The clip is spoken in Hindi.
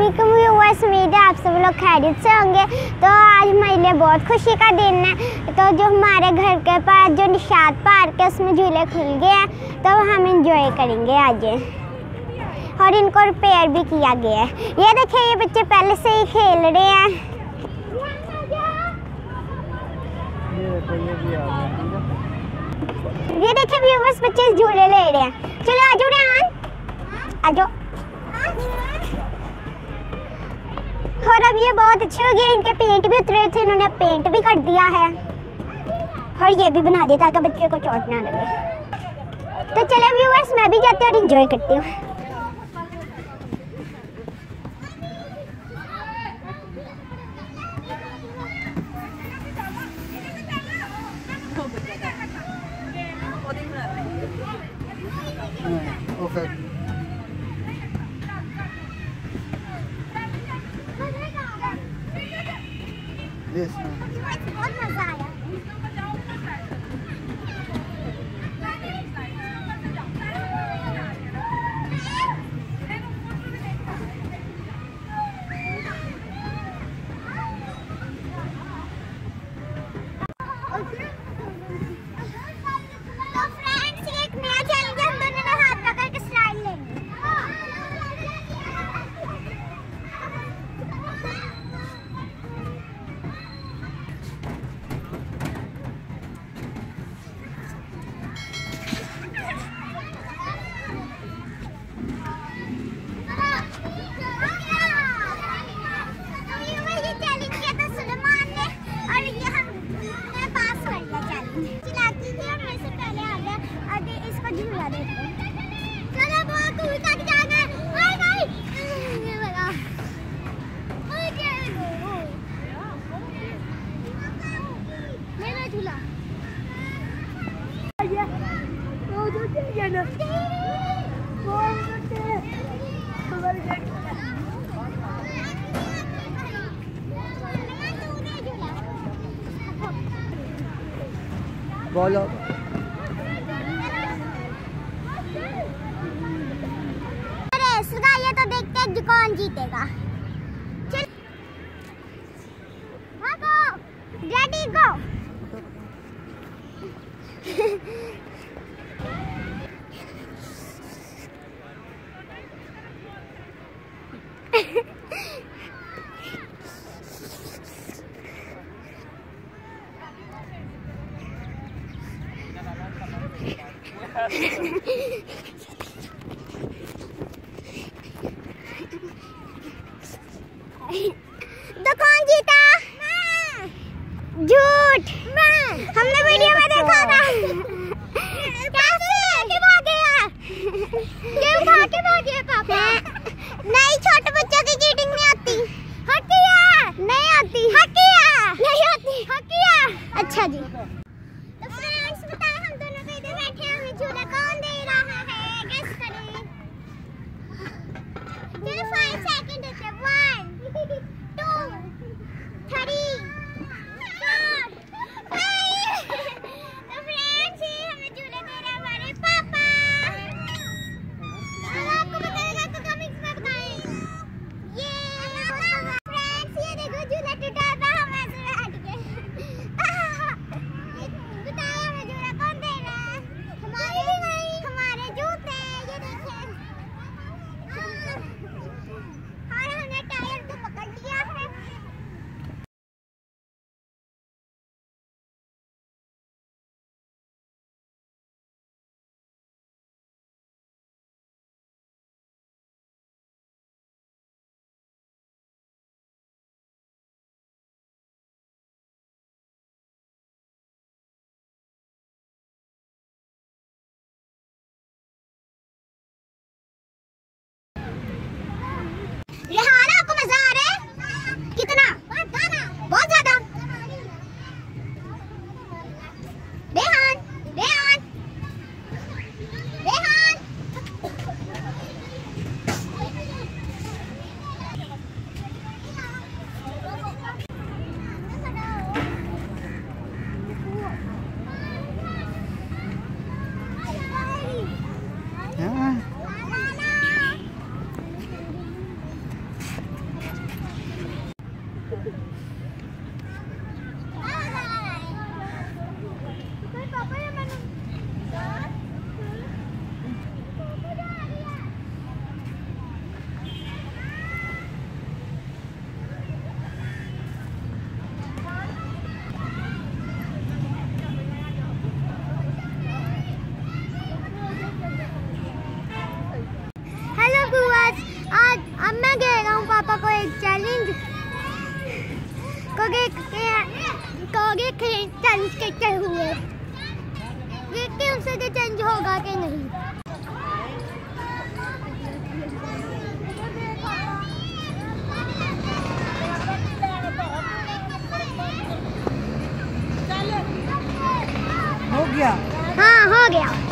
अस्सलामुअलैकुम व्यूअर्स, उम्मीद है आप सब लोग खैरियत से होंगे। तो आज हमारे लिए बहुत खुशी का दिन है। तो जो हमारे घर के पास जो निशात पार्क है उसमें झूले खुल गए हैं, तो हम इंजॉय करेंगे आज। और इनको रिपेयर भी किया गया है। ये देखिए, ये बच्चे पहले से ही खेल रहे हैं। ये देखिए व्यूअर्स, बच्चे झूले ले रहे हैं। चलो आ जाओ रेहान, आ जाओ। और अब ये बहुत अच्छे हो गए, इनके पेंट भी उतरे थे, इन्होंने पेंट भी कर दिया है और ये भी बना दिया ताकि बच्चे को चोट ना लगे। तो चले व्यूअर्स, मैं भी जाती हूँ और एंजॉय करती हूँ। बहुत मजा आया। तो फ्रेंड्स, ये एक नया चैलेंज है, हम दोनों ने हाथ पकड़ के स्लाइड लेंगे। बोलो रेस लगाइए तो देखते हैं कौन जीतेगा। चल भागो, रेडी गो। तो कौन जीता? झूठ, हमने वीडियो में देखा था। कैसे भाग गया? ये उठा के भाग गया पापा। नहीं, छोटे बच्चों की चीटिंग नहीं आती। हकिया नहीं आती, हकिया नहीं आती, हकिया। अच्छा जी, तो फ्रेंड्स बताएं, हम दोनों को इधर बैठे हैं, हमें झूला कौन दे रहा है? गेस करें। चलो 5 सेकंड है। 1 2 3 4 5। तो फ्रेंड्स, ये हमें झूला दे रहा है हमारे पापा। अब आपको बताएगा तो कमेंट्स में बताएं। ये फ्रेंड्स, ये देखो झूला टूटा था, हम ऐसे बैठ गए। बताओ हमें झूला कौन दे रहा है? हमारे जूते, ये देखिए। और हमने टायर को पकड़ लिया है। रेहाना, आपको मजा आ रहा है? कितना? बहुत ज्यादा। रेहान, रेहान, रेहान। अब मैं दे रहा हूँ पापा को एक चैलेंज। चेंज करते हुए देखते हैं उससे चेंज होगा कि नहीं। हो गया? हाँ हो गया।